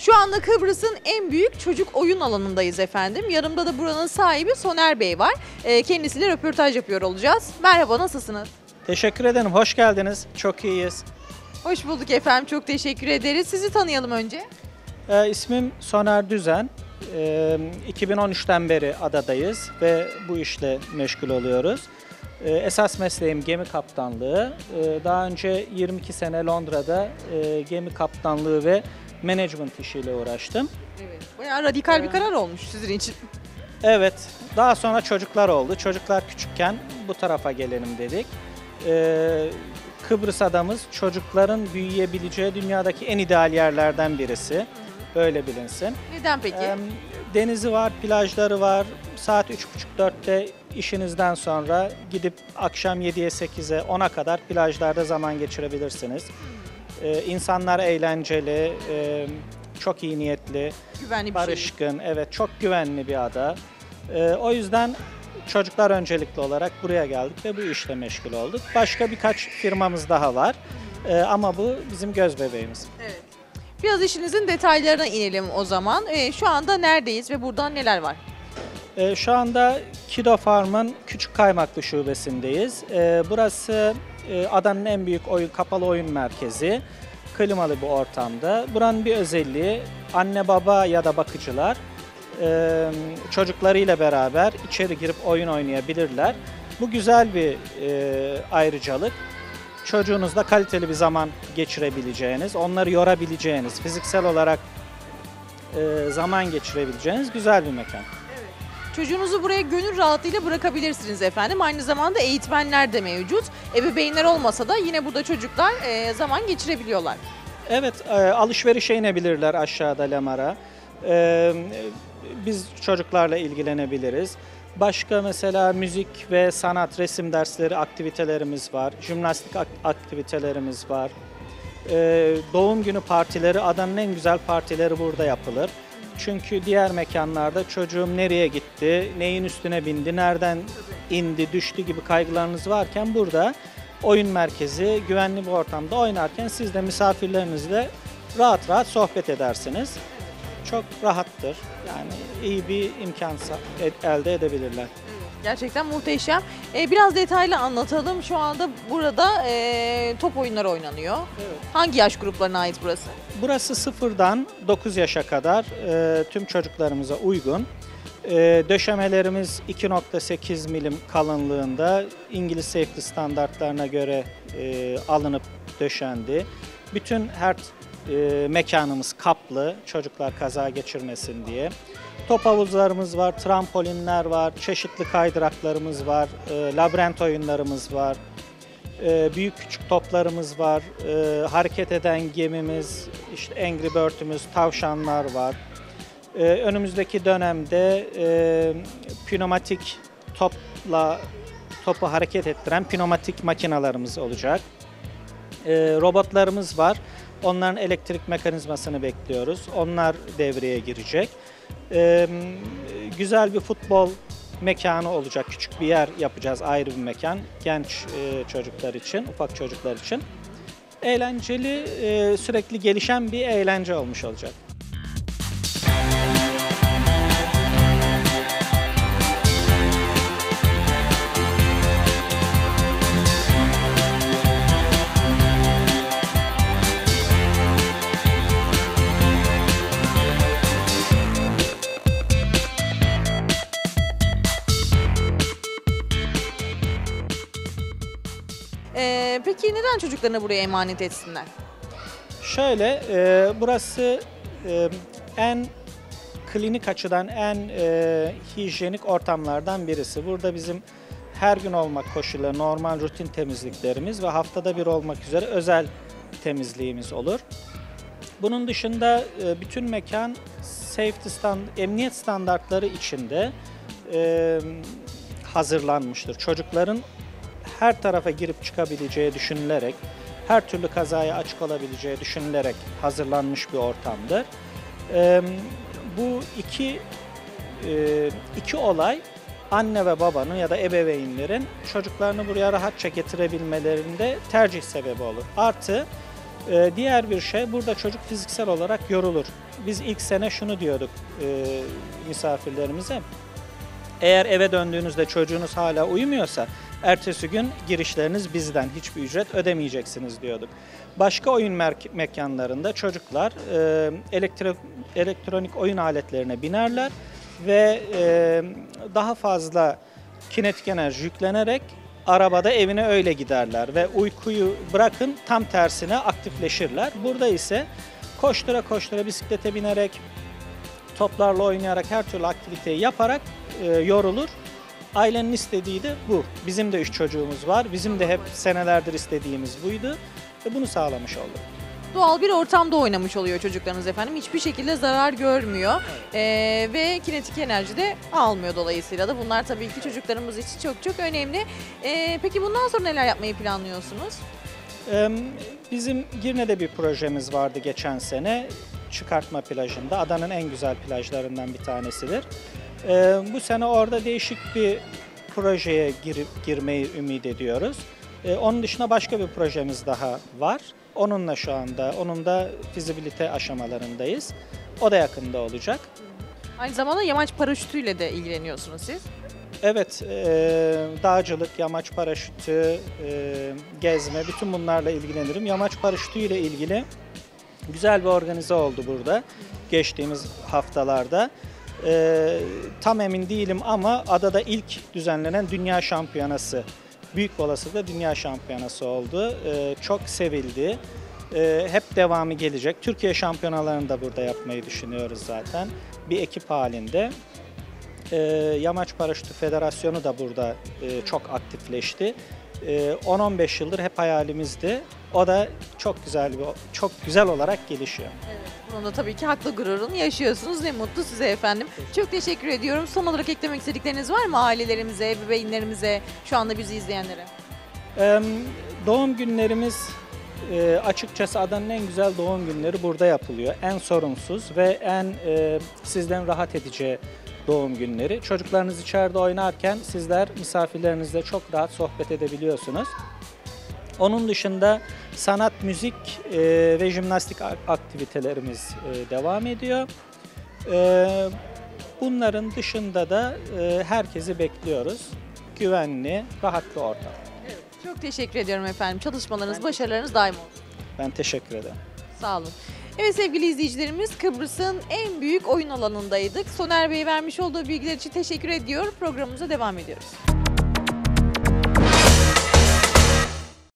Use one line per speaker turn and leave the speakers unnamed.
Şu anda Kıbrıs'ın en büyük çocuk oyun alanındayız efendim. Yanımda da buranın sahibi Soner Bey var. Kendisiyle röportaj yapıyor olacağız. Merhaba, nasılsınız?
Teşekkür ederim, hoş geldiniz. Çok iyiyiz.
Hoş bulduk efendim, çok teşekkür ederiz. Sizi tanıyalım önce.
İsmim Soner Düzen. 2013'ten beri adadayız ve bu işle meşgul oluyoruz. Esas mesleğim gemi kaptanlığı. Daha önce 22 sene Londra'da gemi kaptanlığı ve management işiyle uğraştım.
Evet. Bayağı radikal bir karar olmuş sizin için.
Evet, daha sonra çocuklar oldu. Çocuklar küçükken bu tarafa gelelim dedik. Kıbrıs adamız çocukların büyüyebileceği dünyadaki en ideal yerlerden birisi. Öyle bilinsin.
Neden peki?
Denizi var, plajları var. Saat 3.30-4'te işinizden sonra gidip akşam 7'ye 8'e 10'a kadar plajlarda zaman geçirebilirsiniz. İnsanlar eğlenceli, çok iyi niyetli,
Güvenli bir
barışkın, evet çok güvenli bir ada. O yüzden çocuklar öncelikli olarak buraya geldik ve bu işle meşgul olduk. Başka birkaç firmamız daha var ama bu bizim göz bebeğimiz.
Evet. Biraz işinizin detaylarına inelim o zaman. Şu anda neredeyiz ve burada neler var?
Şu anda Kido Farm'ın Küçük Kaymaklı şubesindeyiz. Burası adanın en büyük kapalı oyun merkezi. Klimalı bir ortamda. Buranın bir özelliği anne baba ya da bakıcılar çocuklarıyla beraber içeri girip oyun oynayabilirler. Bu güzel bir ayrıcalık. Çocuğunuzla kaliteli bir zaman geçirebileceğiniz, onları yorabileceğiniz, fiziksel olarak zaman geçirebileceğiniz güzel bir mekan.
Evet. Çocuğunuzu buraya gönül rahatlığıyla bırakabilirsiniz efendim. Aynı zamanda eğitmenler de mevcut. Ebeveynler olmasa da yine burada çocuklar zaman geçirebiliyorlar.
Evet, alışverişe inebilirler aşağıda Lemara. Biz çocuklarla ilgilenebiliriz. Başka mesela müzik ve sanat, resim dersleri, aktivitelerimiz var. Jimnastik aktivitelerimiz var. Doğum günü partileri, adanın en güzel partileri burada yapılır. Çünkü diğer mekanlarda çocuğum nereye gitti, neyin üstüne bindi, nereden indi, düştü gibi kaygılarınız varken burada oyun merkezi, güvenli bir ortamda oynarken siz de misafirlerinizle rahat rahat sohbet edersiniz. Çok rahattır. Yani iyi bir imkan elde edebilirler.
Gerçekten muhteşem. Biraz detaylı anlatalım. Şu anda burada top oyunları oynanıyor.
Evet.
Hangi yaş gruplarına ait burası?
Burası 0'dan 9 yaşa kadar tüm çocuklarımıza uygun. Döşemelerimiz 2.8 milim kalınlığında İngiliz safety standartlarına göre alınıp döşendi. Bütün her mekanımız kaplı, çocuklar kaza geçirmesin diye. Top havuzlarımız var, trampolinler var, çeşitli kaydıraklarımız var, labirent oyunlarımız var, büyük küçük toplarımız var, hareket eden gemimiz, işte Angry Bird'ümüz, tavşanlar var. Önümüzdeki dönemde pneumatik topu hareket ettiren pneumatik makinalarımız olacak. Robotlarımız var. Onların elektrik mekanizmasını bekliyoruz. Onlar devreye girecek. Güzel bir futbol mekanı olacak. Küçük bir yer yapacağız, ayrı bir mekan. Genç çocuklar için, ufak çocuklar için. Eğlenceli, sürekli gelişen bir eğlence olmuş olacak.
Peki neden çocuklarını buraya emanet etsinler?
Şöyle, burası en klinik açıdan en hijyenik ortamlardan birisi. Burada bizim her gün olmak koşulları, normal rutin temizliklerimiz ve haftada bir olmak üzere özel temizliğimiz olur. Bunun dışında bütün mekan emniyet standartları içinde hazırlanmıştır. Çocukların her tarafa girip çıkabileceği düşünülerek, her türlü kazaya açık olabileceği düşünülerek hazırlanmış bir ortamdır. Bu iki olay anne ve babanın ya da ebeveynlerin çocuklarını buraya rahatça getirebilmelerinde tercih sebebi olur. Artı Diğer bir şey, burada çocuk fiziksel olarak yorulur. Biz ilk sene şunu diyorduk misafirlerimize. Eğer eve döndüğünüzde çocuğunuz hala uyumuyorsa ertesi gün girişleriniz bizden, hiçbir ücret ödemeyeceksiniz diyorduk. Başka oyun mekanlarında çocuklar elektronik oyun aletlerine binerler ve daha fazla kinetik enerji yüklenerek arabada evine öyle giderler ve uykuyu bırakın tam tersine aktifleşirler. Burada ise koştura koştura bisiklete binerek, toplarla oynayarak, her türlü aktiviteyi yaparak yorulur. Ailenin istediği de bu. Bizim de 3 çocuğumuz var. Bizim de hep senelerdir istediğimiz buydu. Ve bunu sağlamış olduk.
Doğal bir ortamda oynamış oluyor çocuklarınız efendim. Hiçbir şekilde zarar görmüyor. Ve kinetik enerji de almıyor dolayısıyla da. Bunlar tabii ki çocuklarımız için çok çok önemli. Peki bundan sonra neler yapmayı planlıyorsunuz?
Bizim Girne'de bir projemiz vardı geçen sene. Çıkartma plajında. Adanın en güzel plajlarından bir tanesidir. Bu sene orada değişik bir projeye girmeyi ümit ediyoruz. Onun dışında başka bir projemiz daha var. Onun da fizibilite aşamalarındayız. O da yakında olacak.
Aynı zamanda yamaç paraşütüyle de ilgileniyorsunuz siz.
Evet, dağcılık, yamaç paraşütü, gezme, bütün bunlarla ilgilenirim. Yamaç paraşütüyle ilgili güzel bir organize oldu burada geçtiğimiz haftalarda. Tam emin değilim ama adada ilk düzenlenen dünya şampiyonası, büyük olasılıkla dünya şampiyonası oldu. Çok sevildi. Hep devamı gelecek. Türkiye şampiyonalarını da burada yapmayı düşünüyoruz zaten. Bir ekip halinde. Yamaç Paraşütü Federasyonu da burada çok aktifleşti. 10-15 yıldır hep hayalimizdi. O da çok güzel olarak gelişiyor.
Evet, bunun da tabii ki haklı gururunu yaşıyorsunuz. Ne mutlu size efendim. Çok teşekkür ediyorum. Son olarak eklemek istedikleriniz var mı ailelerimize, ebeveynlerimize, şu anda bizi izleyenlere?
Doğum günlerimiz açıkçası adanın en güzel doğum günleri burada yapılıyor. En sorunsuz ve en sizden rahat edeceği doğum günleri. Çocuklarınız içeride oynarken sizler misafirlerinizle çok rahat sohbet edebiliyorsunuz. Onun dışında sanat, müzik ve jimnastik aktivitelerimiz devam ediyor. Bunların dışında da herkesi bekliyoruz. Güvenli, rahat bir ortam.
Evet, çok teşekkür ediyorum efendim. Çalışmalarınız, başarılarınız daim olsun.
Ben teşekkür ederim.
Sağ olun. Evet sevgili izleyicilerimiz, Kıbrıs'ın en büyük oyun alanındaydık. Soner Bey vermiş olduğu bilgiler için teşekkür ediyor. Programımıza devam ediyoruz.